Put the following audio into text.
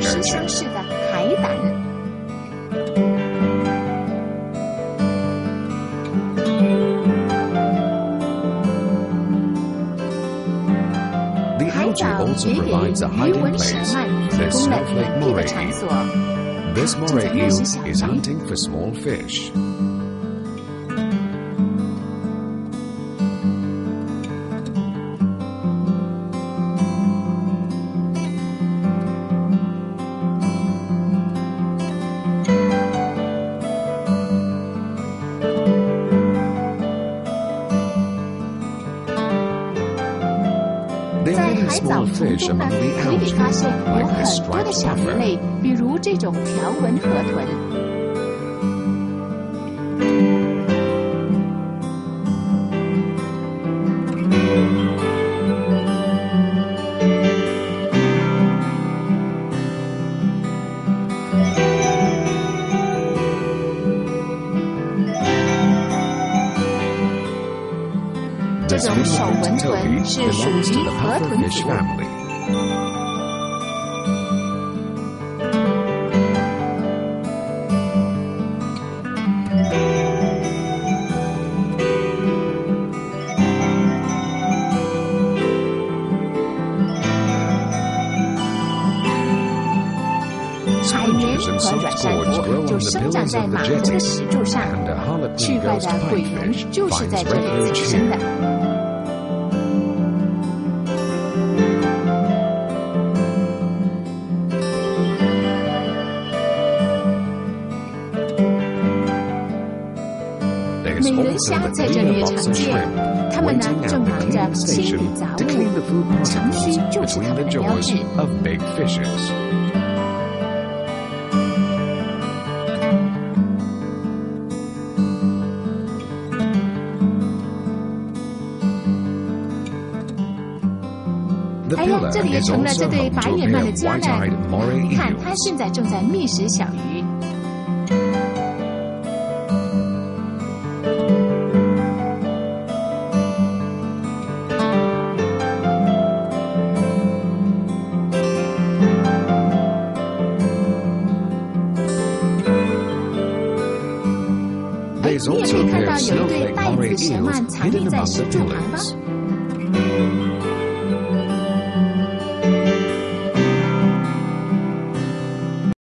石相似的海胆。海藻也给鱼纹蛇鳗提供了隐蔽的场所。 This moray eel is hunting for small fish. There 在 are many 海藻 small 丛 fish 中呢， among the 可以 algae, 发现有 like this 很多的 striped 小鱼 puffer. 类，比如这种条纹河豚。 这 This 种 mini 手纹 toby 豚是属 belongs to 于 the 河豚 pufferfish 族。 family. Sponges and soft cords grow on the pillars of the jetty, and a harlequin 去外 ghost 的鬼龙 pipefish 就是在 finds 这里 refuge 产生的 here.。 美人虾在这里也常见，它们呢正忙着清理杂物，长须就是它们的标志。 of big fishes. The 哎呀， pillar 这里也 is 成了 also 这对 home 白 to a 眼 pair 鳗的 of 家 white-eyed 呢。 moray 看，它 eels. 现在正在觅食小鱼。 There's 你也可 also 以 a 看 pair 到 of 有一对 snowflake 带 moray 子蛇 eels 鳗藏 hidden 匿在 among 石 the 柱旁 pillars. 方。